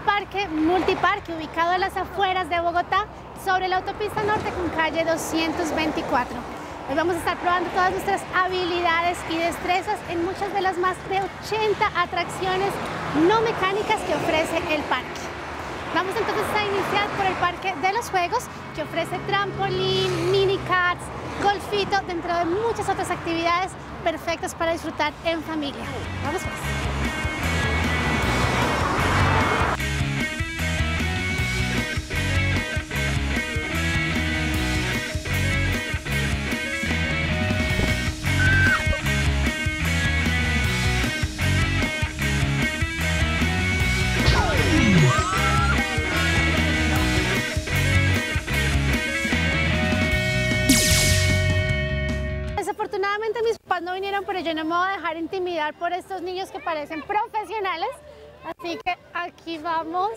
parque Multiparque, ubicado en las afueras de Bogotá, sobre la autopista norte con calle 224. Hoy vamos a estar probando todas nuestras habilidades y destrezas en muchas de las más de 80 atracciones no mecánicas que ofrece el parque. Vamos entonces a iniciar por el Parque de los Juegos, que ofrece trampolín, mini karts, golfito, dentro de muchas otras actividades perfectas para disfrutar en familia. Vamos pues. Desafortunadamente mis papás no vinieron, pero yo no me voy a dejar intimidar por estos niños que parecen profesionales, así que aquí vamos.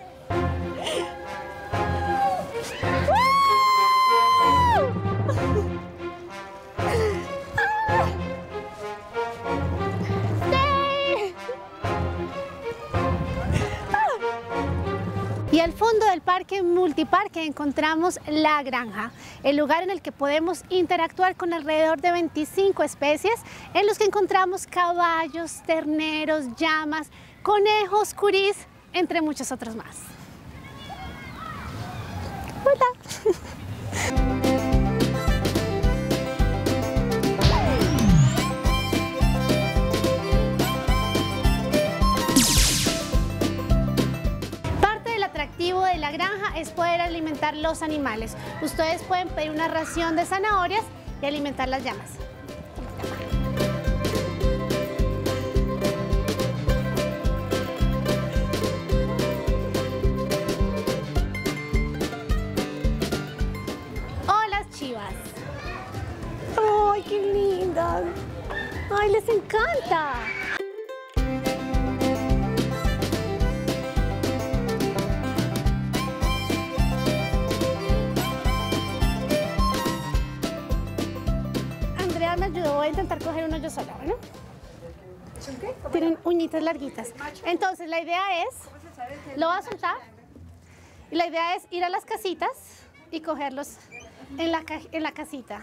Y al fondo del parque Multiparque encontramos La Granja, el lugar en el que podemos interactuar con alrededor de 25 especies, en los que encontramos caballos, terneros, llamas, conejos, curís, entre muchos otros más. Hola. De La Granja es poder alimentar los animales. Ustedes pueden pedir una ración de zanahorias y alimentar las llamas. Hola, chivas. ¡Ay, qué lindas! ¡Ay, les encanta! Me ayudó, voy a intentar coger uno yo sola, ¿bueno? Tienen uñitas larguitas. Entonces la idea es, lo vas a soltar, y la idea es ir a las casitas y cogerlos en la casita.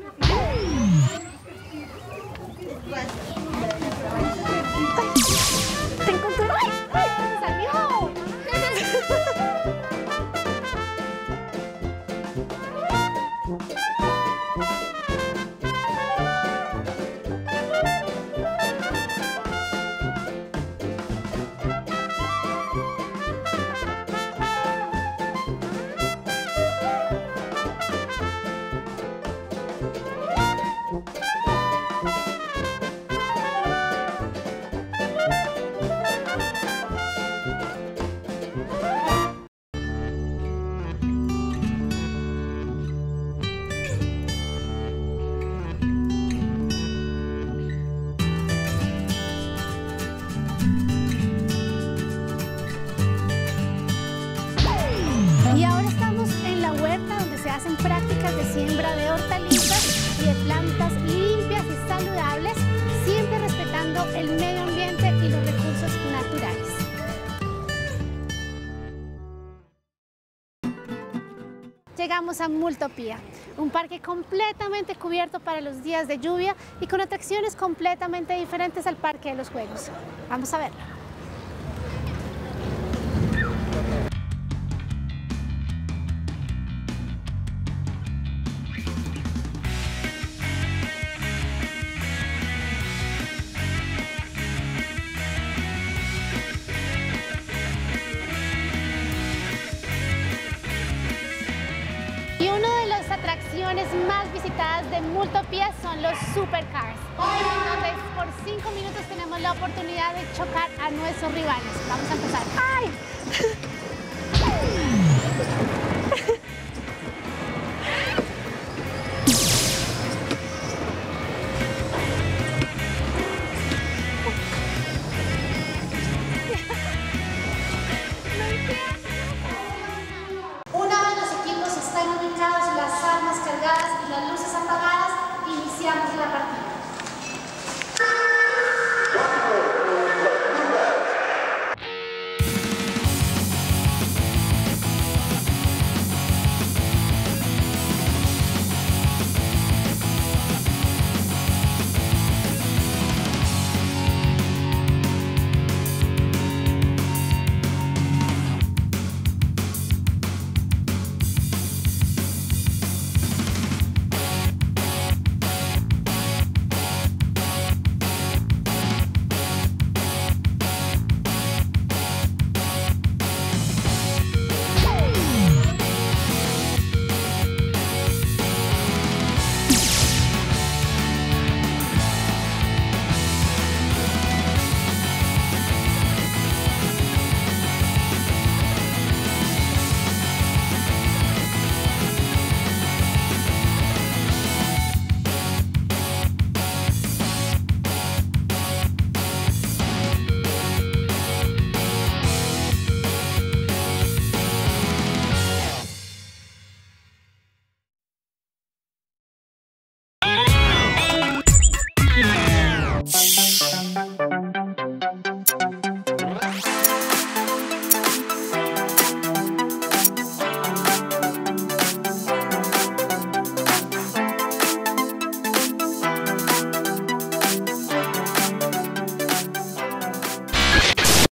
¡Te encontré! ¡Ay! ¡Ay! ¡Me salió! Y ahora estamos en la huerta, donde se hacen prácticas de siembra de hortalizas y de plantas limpias y saludables, siempre respetando el medio ambiente y los recursos naturales. Llegamos a Multopía, un parque completamente cubierto para los días de lluvia y con atracciones completamente diferentes al Parque de los Juegos. Vamos a verlo. Y una de las atracciones más visitadas de Multopía son los supercars, en donde por 5 minutos tenemos la oportunidad de chocar a nuestros rivales. Vamos a empezar. ¡Ay!